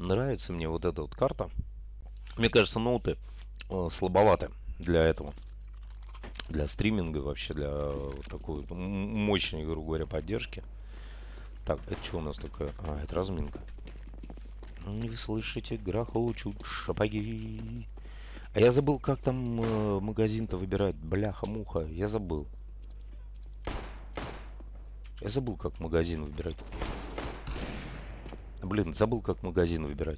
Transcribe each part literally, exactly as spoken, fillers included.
Нравится мне вот эта вот карта. Мне кажется, ноуты э, слабоваты для этого. Для стриминга, вообще для вот такой вот мощной, грубо говоря, поддержки. Так, это что у нас такое? А, это разминка. Не вы слышите, грохочут шапоги. А я забыл, как там э, магазин-то выбирать. Бляха-муха, я забыл. Я забыл, как магазин выбирать. Блин, забыл, как магазин выбирать.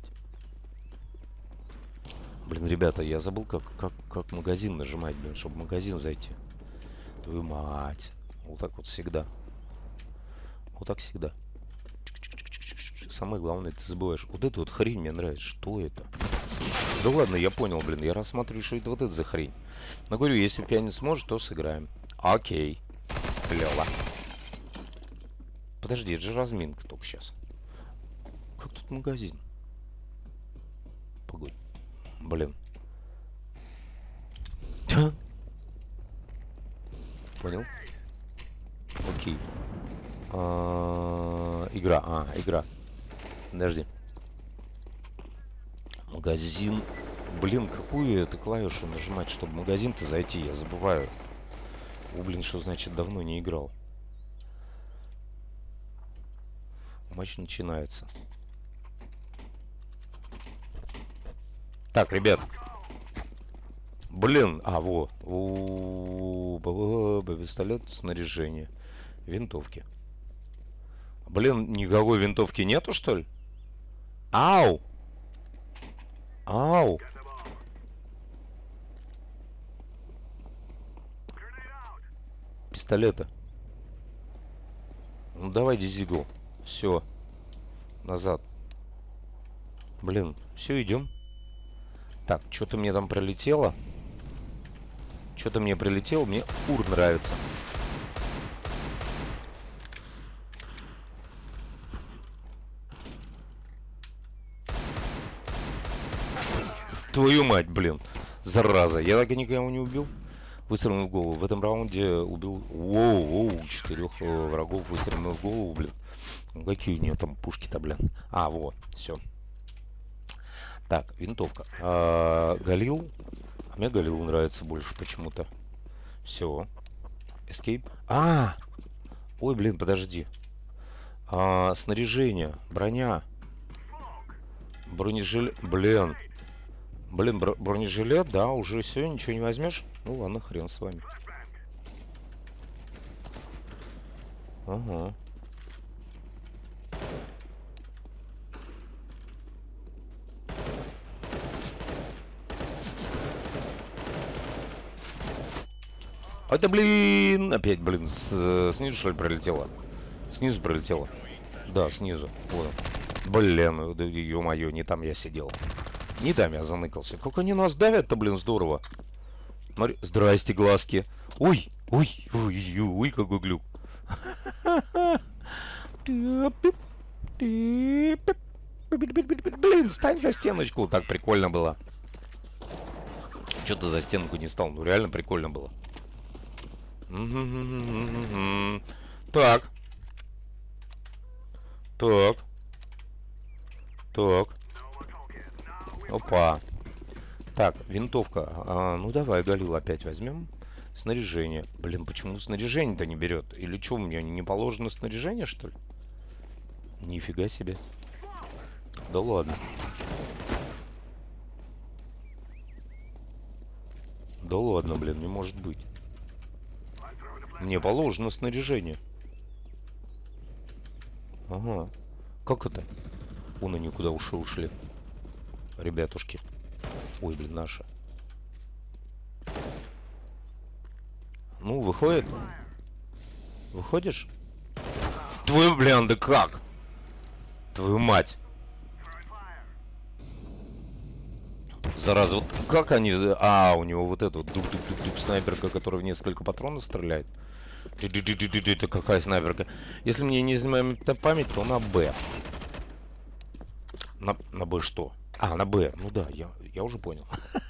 Блин, ребята, я забыл, как, как, как магазин нажимать, блин, чтобы в магазин зайти. Твою мать. Вот так вот всегда. Вот так всегда. Самое главное, ты забываешь. Вот эту вот хрень мне нравится. Что это? Да ладно, я понял, блин. Я рассматриваю, что это вот это за хрень. Но говорю, если пьян не сможет, то сыграем. Окей. Клево. Подожди, это же разминка только сейчас. Как тут магазин? Погодь. Блин. Понял? Окей. А, игра. А, игра. Подожди. Магазин. Блин, какую это клавишу нажимать, чтобы в магазин-то зайти? Я забываю. О, блин, что значит давно не играл? Матч начинается. Так, ребят. Блин, а, во. Пистолет, снаряжение. Винтовки. Блин, никакой винтовки нету, что ли? Ау! Ау! Пистолета. Ну давай, дизигл. Все. Назад. Блин, все, идем. Так, что-то мне там прилетело. Что-то мне прилетело. Мне ур нравится. Твою мать, блин. Зараза. Я так и никого не убил. Выстрелил в голову. В этом раунде убил... Воу, воу, четырех э, врагов выстрелил в голову, блин. Ну, какие у нее там пушки-то, блин. А, вот, все. Так, винтовка. А, Галил. А мне Галил нравится больше почему-то. Все. Escape. А! Ой, блин, подожди. А, снаряжение. Броня. Бронежилет. Блин. Блин, бро бронежилет, да, уже все, ничего не возьмешь? Ну ладно, хрен с вами. Ага. Это, блин, опять, блин, с, снизу, что ли, пролетело? Снизу пролетело. Да, снизу. Вот. Блин, да, ё-моё, не там я сидел. Не там я заныкался. Как они нас давят-то, блин, здорово. Смотри. Здрасте, глазки. Ой, ой, ой, ой, ой, какой глюк. Блин, встань за стеночку. Так прикольно было. Что ты за стенку не стал? Ну, реально прикольно было. Так. Так. Так. Опа. Так, винтовка. А, ну давай, Галил, опять возьмем. Снаряжение. Блин, почему снаряжение-то не берет? Или что, у меня не положено снаряжение, что ли? Нифига себе. Да ладно. Да ладно, блин, не может быть. Мне положено снаряжение. Ага. Как это? Вон они куда уши ушли. Ребятушки. Ой, блин, наша. Ну, выходит. Выходишь? Твою, блин, да как? Твою мать. Зараза, вот как они... А, у него вот эта вот дук-дук-дук-дук снайперка, которая в несколько патронов стреляет. Это какая снайперка? Если мне не изменяет память, то на Б. На, на Б что? А, на Б. Ну да, я, я уже понял.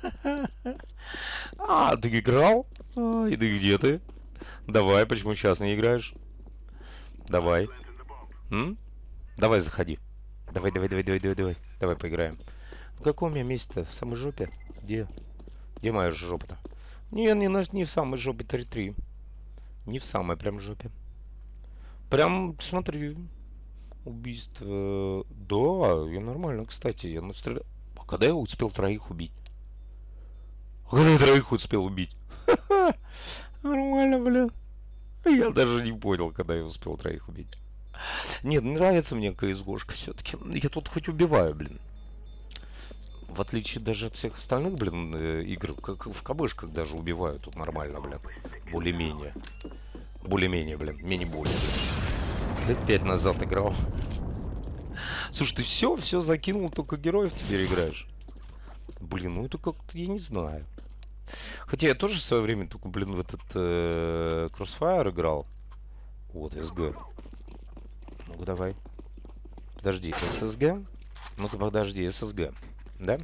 А, ты играл? А, и ты где ты? Давай, почему сейчас не играешь? Давай. М? Давай, заходи. Давай, давай, давай, давай, давай, давай. Давай поиграем. В каком я месте-то? В самой жопе? Где? Где моя жопа-то? Не, не, на- не в самой жопе три-три. Не в самой прям жопе. Прям, смотри. Убийство. Да, я нормально, кстати. Я настрелял. А когда я успел троих убить? А когда я троих успел убить? Нормально, бля. Я даже не понял, когда я успел троих убить. Нет, нравится мне кс-гошка все-таки. Я тут хоть убиваю, блин. В отличие даже от всех остальных, блин, э, игр, как в кабышках даже убиваю тут нормально, блин. Более-менее. Более-менее, блин. Мини-более. Лет пять назад играл. Слушай, ты все, все закинул, только героев теперь играешь. Блин, ну это как-то, я не знаю. Хотя я тоже в свое время только, блин, в этот э, Crossfire играл. Вот, эс гэ. Ну-ка, давай. Подожди, эс эс гэ? Ну-ка, подожди, эс эс гэ. Да?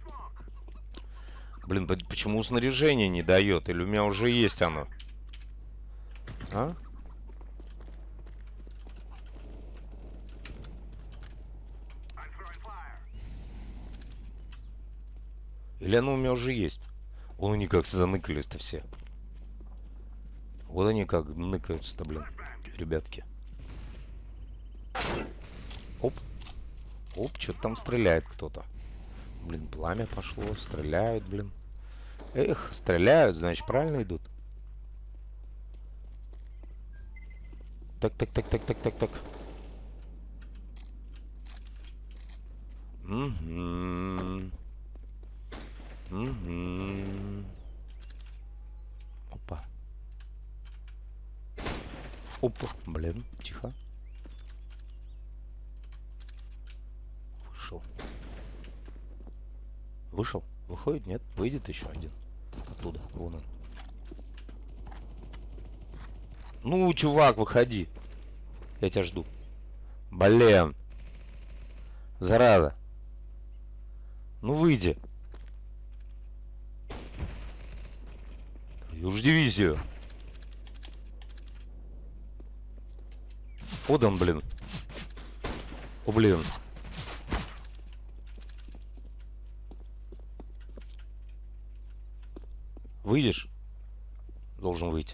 Блин, почему снаряжение не дает? Или у меня уже есть оно? А? Или оно у меня уже есть? Вон они как заныкались-то все. Вот они как ныкаются-то, блин, ребятки. Оп. Оп, что-то там стреляет кто-то. Блин, пламя пошло, стреляют, блин. Эх, стреляют, значит, правильно идут. Так, так, так, так, так, так, так. Угу. Угу. Опа. Опа, блин, тихо. Вышел. Вышел? Выходит? Нет? Выйдет еще один. Оттуда. Вон он. Ну, чувак, выходи. Я тебя жду. Блин. Зараза. Ну, выйди. Уж дивизию. Вот он, блин. О, блин. Выйдешь? Должен выйти.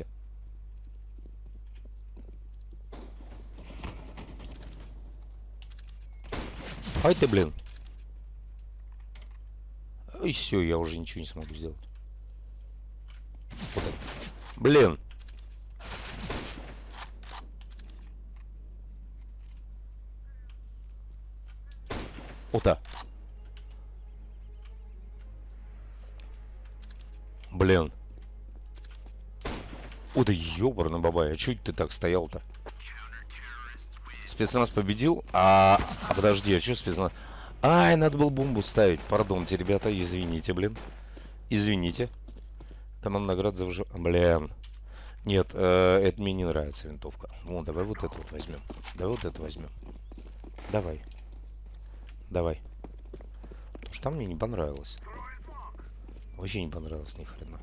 Ай ты, блин. И все, я уже ничего не смогу сделать. Вот это. Блин. Ота. Блин. О, да ёбарна бабай, а чуть ты так стоял-то? Спецназ победил, а... А подожди, а что спецназ? Ай, надо было бомбу ставить. Пардонте, ребята, извините, блин. Извините. Команда наград за выжив... Блин. Нет, э, это мне не нравится винтовка. Вон, давай вот эту вот возьмем. Давай вот эту возьмем. Давай. Давай. Потому что там мне не понравилось. Вообще не понравилось ни хрена.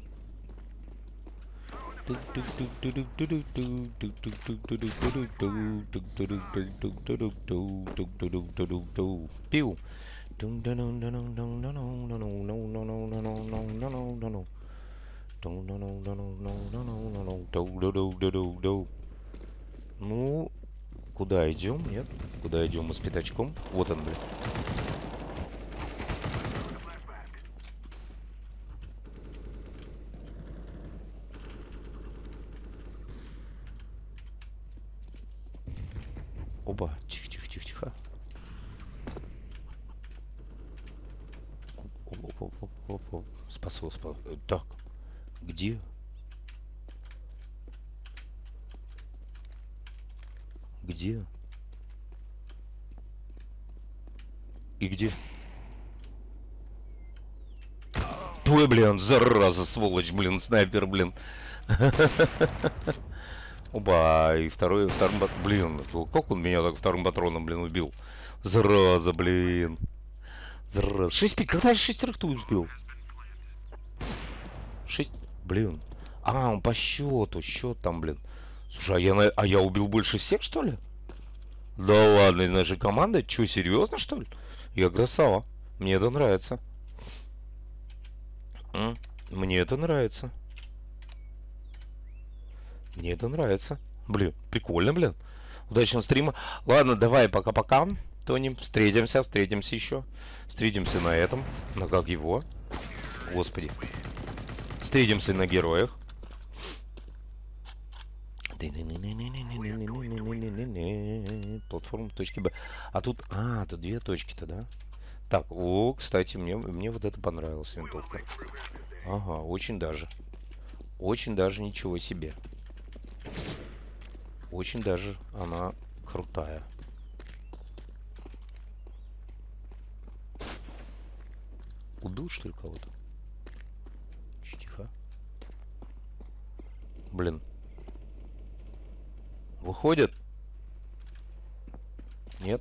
Пиу. Ну, куда идем? Нет? Куда идем мы с пятачком? Вот он, блин. Оба, тихо, тихо, тихо, тихо. Оп, оп, оп, оп, оп. Спасал, спасал. Так, где? Где? И где? Твой, блин, зараза, сволочь, блин, снайпер, блин. Оба, и второй, вторым, блин, как он меня так вторым патроном, блин, убил? Зараза, блин. Зараза. Шесть пик, когда шестерых ты убил? Шесть, блин. А, он по счету, счет там, блин. Слушай, а я, на... а я убил больше всех, что ли? Да ладно, из нашей команды? Че, серьезно, что ли? Я красава. Мне это нравится. М? Мне это нравится. Мне это нравится. Блин, прикольно, блин. Удачного стрима. Ладно, давай, пока-пока. Тони, встретимся, встретимся еще. Встретимся на этом. На как его? Господи. Встретимся на героях. Платформа точки Б. А тут... А, тут две точки-то, да? Так, о, кстати, мне, мне вот это понравилось, винтовка. Ага, очень даже. Очень даже ничего себе. Очень даже она крутая. Убил, что ли, кого-то? Тихо. Блин. Выходит? Нет?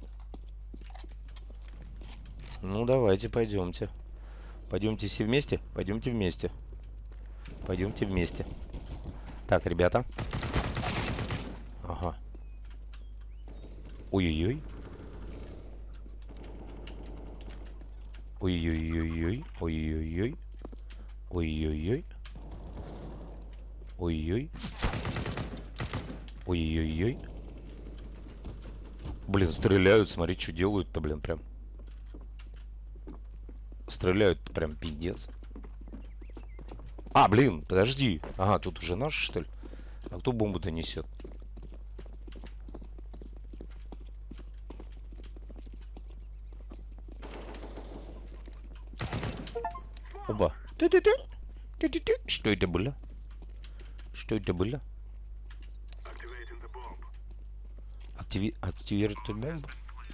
Ну, давайте, пойдемте. Пойдемте все вместе? Пойдемте вместе. Пойдемте вместе. Так, ребята. Ага. Ой-ой-ой. Ой-ой-ой-ой. Ой-ой-ой. Ой-ой-ой. Ой-ой. Ой-ой-ой. Блин, стреляют, смотри, что делают-то, блин, прям. Стреляют-то прям пиздец. А, блин, подожди. Ага, тут уже наш, что ли? А кто бомбу-то несет? Оба. Что это было? Что это было? Активи... Активировать бомбу?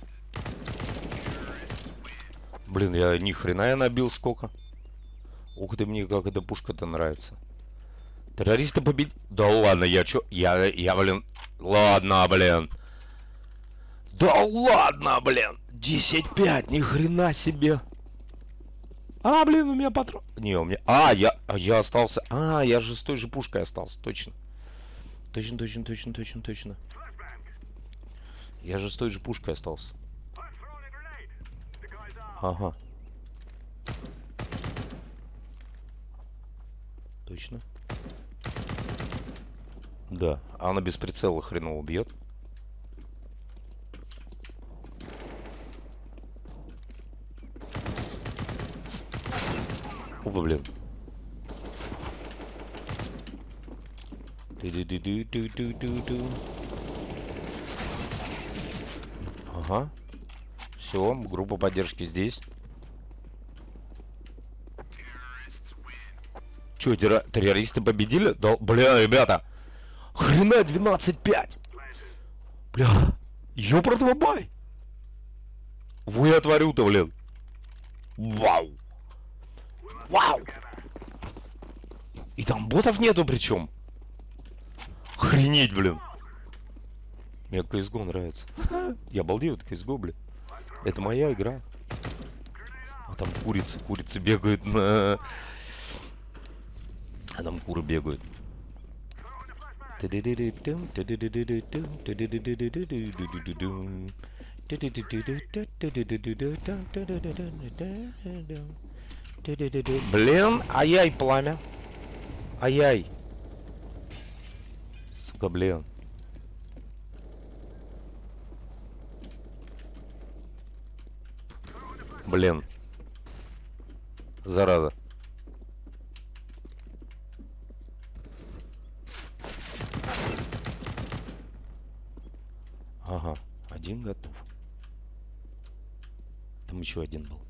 Блин, я ни хрена я набил сколько. Ух ты, мне как эта пушка-то нравится. Террористы победили. Да ладно, я чё? Я, я, блин. Ладно, блин. Да ладно, блин. десять пять, ни хрена себе. А, блин, у меня патрон. Не, у меня... А, я, я остался... А, я же с той же пушкой остался, точно. Точно, точно, точно, точно, точно. Я же с той же пушкой остался. Ага. Точно. Да, она без прицела хреново бьет. Опа, блин. Ага. Все, группа поддержки здесь. Че, террористы победили? Да, бля, ребята. Хрена двенадцать пять. Бля. Ёпртова бай. Во я творю-то, блин. Вау. Вау. И там ботов нету причем. Охренеть, блин. Мне си эс го нравится. Я балдею от си эс го, блин. Это моя игра. А там курицы, курицы бегают на... А там куры бегают. Блин, ай-яй, пламя. Ай-яй. Сука, блин. Блин. Зараза. Ага, один готов. Там еще один был.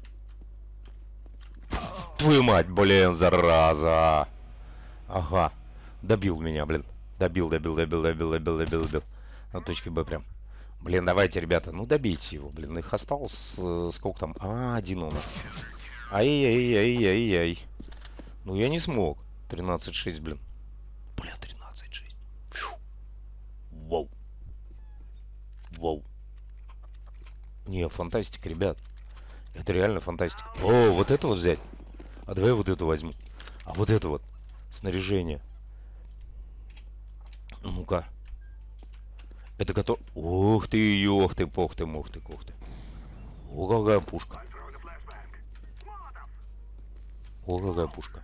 Твою мать, блин, зараза. Ага, добил меня, блин. Добил, добил, добил, добил, добил, добил, добил. На точке Б прям. Блин, давайте, ребята, ну добейте его, блин. Их осталось, э, сколько там? А, один у нас. Ай-яй-яй-яй-яй. Ну я не смог. тринадцать шесть, блин. Бля, тринадцать шесть. Фью. Вау. Вау. Не, фантастика, ребят. Это реально фантастика. О, вот это вот взять. А давай вот эту возьму. А вот это вот. Снаряжение. Ну-ка. Это готов... Ух ты, ёх ты, пох ты, мух ты, кух ты. О, какая пушка. О, какая пушка.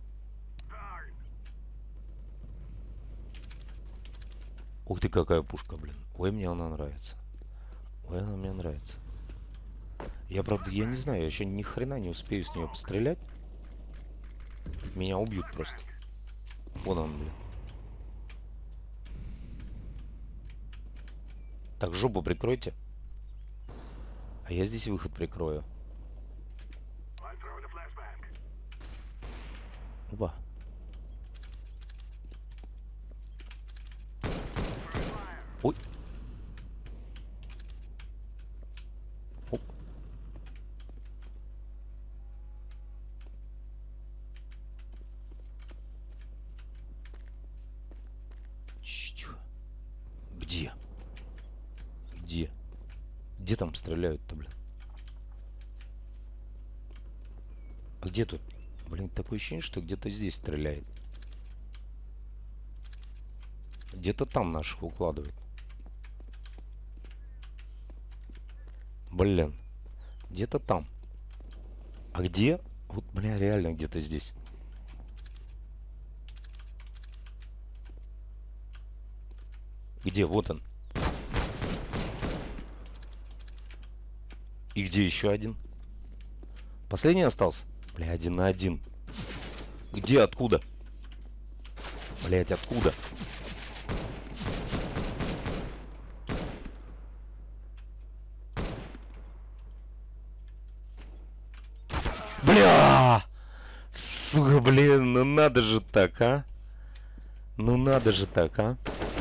Ух ты, какая пушка, блин. Ой, мне она нравится. Ой, она мне нравится. Я, правда, я не знаю, я еще ни хрена не успею с нее пострелять. Меня убьют просто. Вон он, блин. Так, жопу прикройте. А я здесь выход прикрою. Опа. Ой. Оп. Тихо. Где? Где? Где там стреляют-то, блин? А где тут? Блин, такое ощущение, что где-то здесь стреляет. Где-то там наших укладывают. Блин. Где-то там. А где? Вот, бля, реально где-то здесь. Где? Вот он. И где еще один? Последний остался? Бля, один на один. Где? Откуда? Блять, откуда? Бля! Сука, блин, ну надо же так, а? Ну надо же так, а?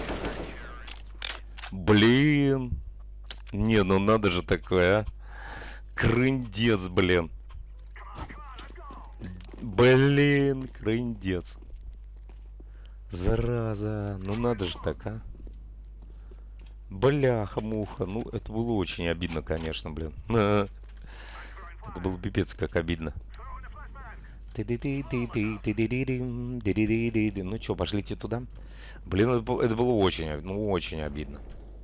Блин. Не, ну надо же такое, а? Крындец, блин. Блин, крындец. Зараза. Ну надо же так, а? Бляха-муха. Ну, это было очень обидно, конечно, блин. Это было пипец как обидно. Ну что, пошлите туда? Блин, это было очень, ну, очень обидно.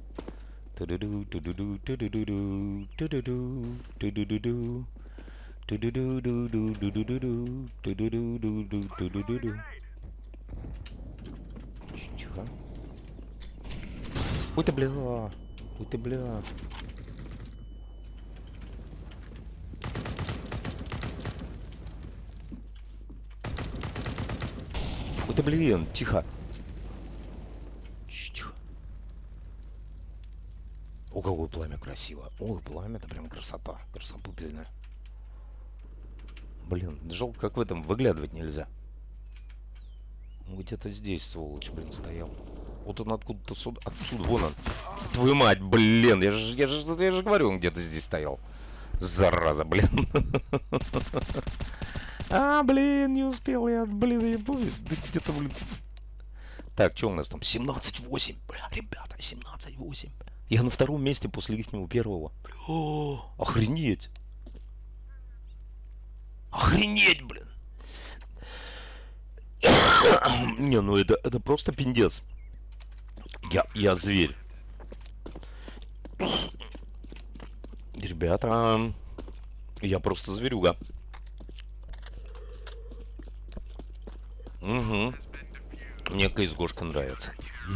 Тихо. Ой ты, бля. Ой ты, бля. Ой ты, блин, тихо. Тихо. О, какое пламя красиво. Ой, пламя, это прям красота. Красопупельная. Блин, жалко, как в этом выглядывать нельзя. Ну, где-то здесь, сволочь, блин, стоял. Вот он откуда-то сюда, отсюда, вон он. Твою мать, блин, я же, я же, я же говорю, он где-то здесь стоял. Зараза, блин. А, блин, не успел я, блин, я помню, где-то, блин. Так, что у нас там? семнадцать восемь, бля, ребята, семнадцать восемь. Я на втором месте после ихнего первого. О, охренеть. Охренеть, блин. Не, ну это, это просто пиндец. Я, я зверь. Ребята, я просто зверюга. Угу. Мне КСГошка нравится.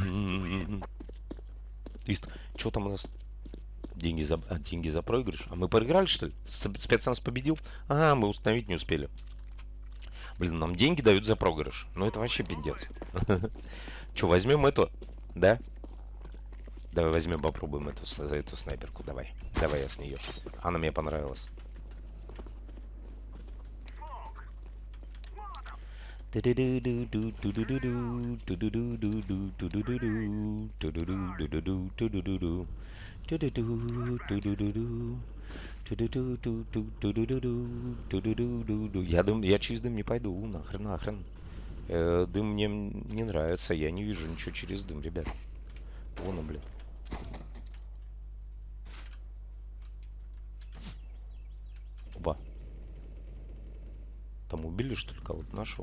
Что там у нас? Деньги за, а, деньги за проигрыш? А мы проиграли, что ли? Спецназ победил? А, мы установить не успели. Блин, нам деньги дают за проигрыш. Ну это вообще пиндец. Че, возьмем эту? Да? Давай возьмем, попробуем эту, за эту снайперку. Давай. Давай я с нее. Она мне понравилась. Я дым, я через дым не пойду, нахрен, нахрен. Э, дым мне не нравится, я не вижу ничего через дым, ребят. Вон он, блин. Оба. Там убили, что ли, кого-то нашего?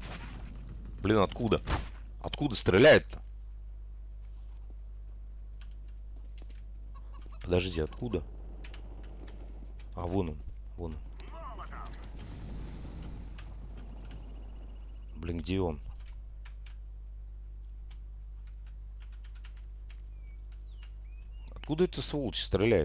Блин, откуда? Откуда стреляет-то? Подожди, откуда? А, вон он, вон он. Блин, где он? Откуда эта сволочь стреляет?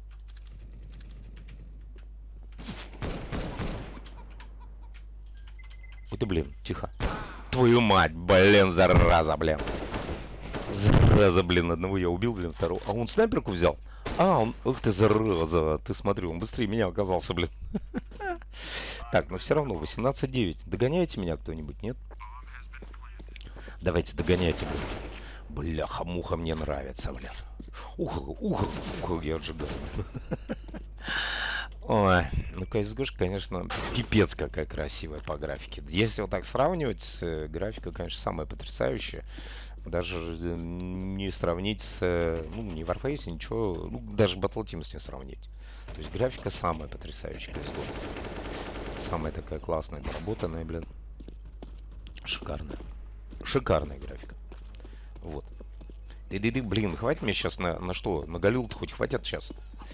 Ой ты, блин, тихо. Твою мать, блин, зараза, блин. Зараза, блин, одного я убил, блин, второго. А он снайперку взял? А, он... Ух ты, зараза. Ты смотри, он быстрее меня оказался, блин. Так, но все равно, восемнадцать девять. Догоняете меня кто-нибудь, нет? Давайте, догоняйте, блин. Бляха-муха, мне нравится, блин. Ух, ух, ух, я отжигаю. Ой, ну си эс го, конечно, пипец какая красивая по графике. Если вот так сравнивать, графика, конечно, самая потрясающая. Даже не сравнить с, ну, не Warface, ничего, ну, даже Battleteams не сравнить. То есть графика самая потрясающая си эс го. Самая такая классная, доработанная, блин. Шикарная. Шикарная графика. Вот. Ты-ты-ты, блин, хватит мне сейчас на, на что? На Галил-то хоть хватит сейчас.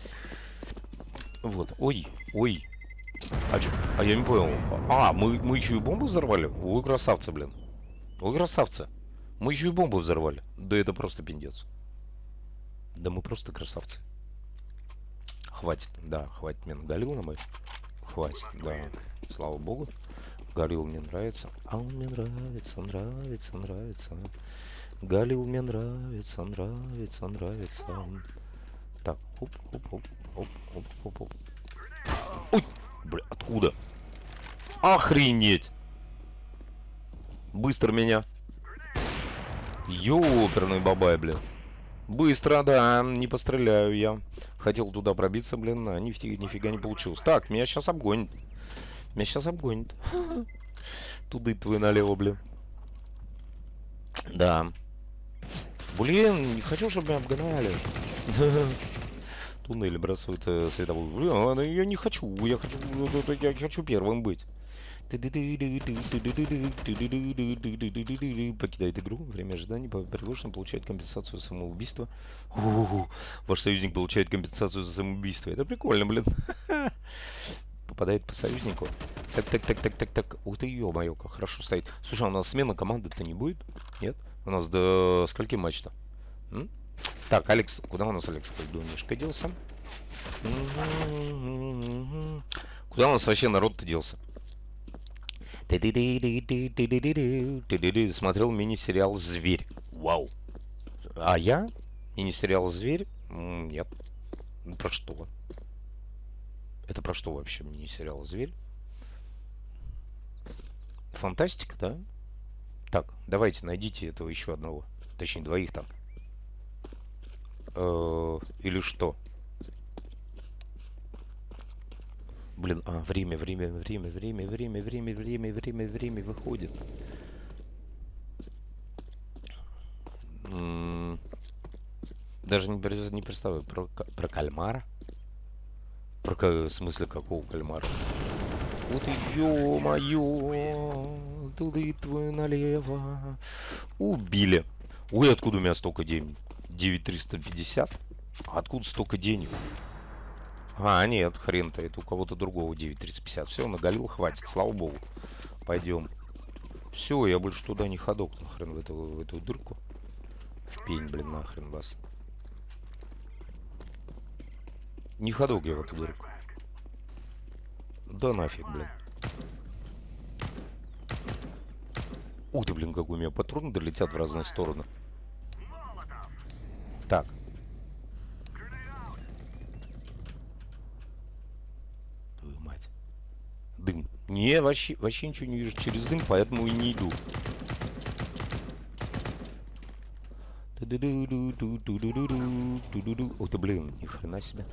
Вот. Ой, ой. А чё? А я не понял. А, мы, мы еще и бомбу взорвали? Ой, красавцы, блин. Ой, красавцы. Мы еще и бомбу взорвали. Да это просто пиндец. Да мы просто красавцы. Хватит, да, хватит мне на Галил на мой. Хватит, да. Слава богу. Галил мне нравится. А он мне нравится, нравится, нравится. Галил мне нравится, нравится, нравится. Так, оп, оп, оп, оп, оп, оп, оп. Ой, бля, откуда? Охренеть! Быстро меня. Ёперный бабай, блин. Быстро, да, не постреляю я. Хотел туда пробиться, блин, а нифига, нифига не получилось. Так, меня сейчас обгонит. Меня сейчас обгонит. Туды твой налево, блин. Да. Блин, не хочу, чтобы меня обгоняли. Туннель бросают э, световую. Блин, я не хочу. Я хочу, я хочу первым быть. Покидает игру. Время ожидания. Приглашен получает компенсацию за самоубийство. У-у-у. Ваш союзник получает компенсацию за самоубийство. Это прикольно, блин. Попадает по союзнику. Так, так, так, так, так, так. Ух ты, ё-моё, как хорошо стоит. Слушай, а у нас смена команды-то не будет? Нет? У нас до скольки матч-то? Так, Алекс, куда у нас Алекс, как думаешь, делся? Куда у нас вообще народ-то делся? Смотрел мини-сериал «Зверь». Вау. А я? Мини-сериал «Зверь»? Нет. Про что? Это про что вообще мини-сериал «Зверь»? Фантастика, да? Так, давайте, найдите этого еще одного. Точнее, двоих там. Или что? Блин, а, время, время, время, время, время, время, время, время, время выходит. М-м- даже не, не представляю. Про, про кальмара? Про, в смысле, какого кальмара? Вот и ё-моё! Туды твою налево. Убили. Ой, откуда у меня столько денег? девять триста пятьдесят? Откуда столько денег? А, нет, хрен-то, это у кого-то другого девять триста пятьдесят. Все, наголил, хватит, слава богу. Пойдем. Все, я больше туда не ходок, нахрен, в эту, в эту дырку. В пень, блин, нахрен вас. Не ходок я в эту дырку. Да нафиг, блин. Ух ты, блин, какой у меня патроны долетят в разные стороны. Так. Твою мать. Дым. Не, вообще, вообще ничего не вижу через дым, поэтому и не иду. Ой ты, блин, ни хрена себе.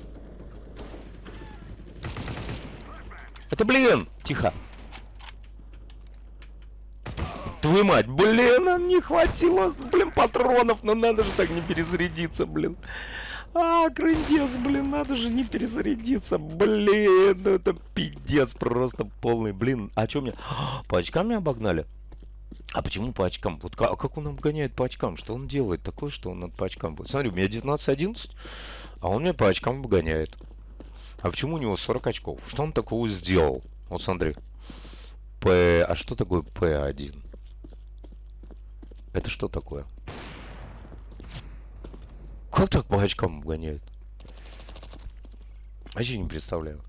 Это, блин! Тихо. Твою мать, блин, не хватило, блин, патронов, но надо же так не перезарядиться, блин. А, крындец, блин, надо же не перезарядиться, блин, ну это пиздец просто полный, блин. А что мне, по очкам меня обогнали? А почему по очкам? Вот как, как он обгоняет по очкам? Что он делает такое, что он по очкам будет? Смотри, у меня девятнадцать одиннадцать, А он меня по очкам обгоняет. А почему у него сорок очков? Что он такого сделал? Вот смотри. П... А что такое П один? Это что такое? Как так по очкам обгоняет? Вообще не представляю.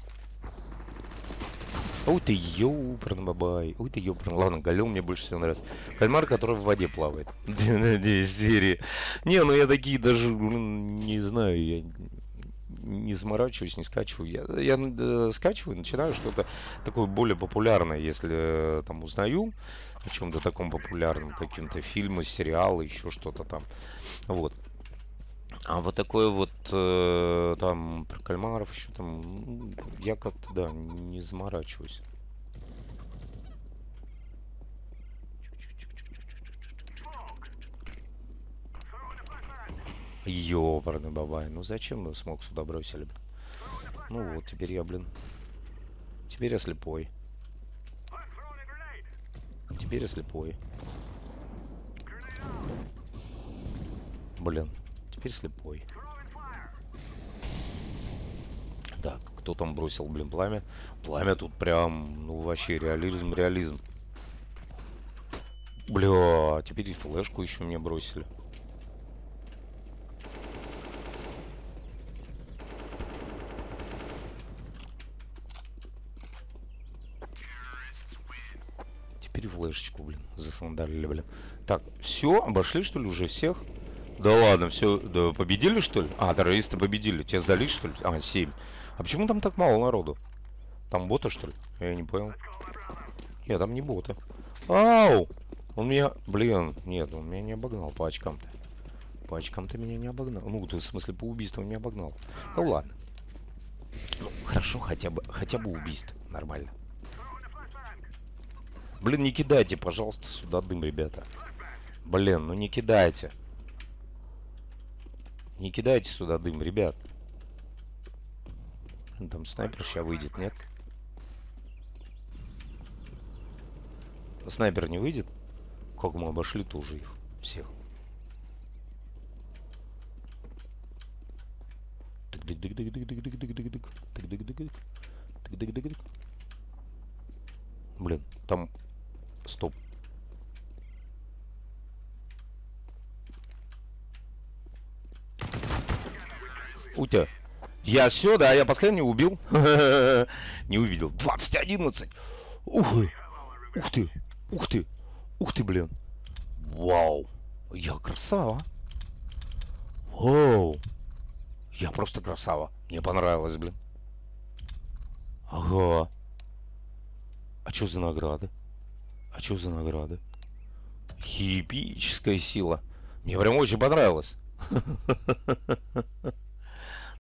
Ой ты ёпран бабай. Ой ты ёпран. Ладно, Галил мне больше всего нравится. Кальмар, который в воде плавает. Надеюсь, серии. Не, ну я такие даже не знаю. Я не заморачиваюсь, не скачиваю. Я, я э, скачиваю, начинаю что-то такое более популярное, если э, там узнаю о чем-то таком популярном, каким-то фильмы, сериалы, еще что-то там. Вот. А вот такое вот э, там про кальмаров еще там, ну, я как-то, да, не заморачиваюсь. Ёбарный бабай, ну зачем мы смог сюда бросили? Ну вот, теперь я, блин. Теперь я слепой. Теперь я слепой. Блин, теперь слепой. Так, кто там бросил, блин, пламя? Пламя тут прям, ну вообще реализм, реализм. Бля, теперь и флешку еще мне бросили. Теперь флешечку, блин, засандалили, блин. Так, все, обошли, что ли, уже всех? Да ладно, все, да, победили, что ли? А, террористы победили. Те сдались, что ли? А, семь. А почему там так мало народу? Там боты, что ли? Я не понял. Нет, там не боты. Ау! Он меня... Блин, нет, он меня не обогнал по очкам-то. По очкам-то меня не обогнал. Ну, то есть, в смысле, по убийству меня обогнал. Ну, ладно. Ну, хорошо, хотя бы, хотя бы убийство. Нормально. Блин, не кидайте, пожалуйста, сюда дым, ребята. Блин, ну не кидайте. Не кидайте сюда дым, ребят. Там снайпер сейчас выйдет, нет? Снайпер не выйдет? Как мы обошли тоже их всех. Блин, там... Стоп. Утя. Я все, да, я последний убил. Не увидел. двадцать одиннадцать. Ух ты. Ух ты. Ух ты. Ух ты, блин. Вау. Я красава. Вау. Я просто красава. Мне понравилось, блин. Ага. А что за награды? А что за награды? Эпическая сила. Мне прям очень понравилось.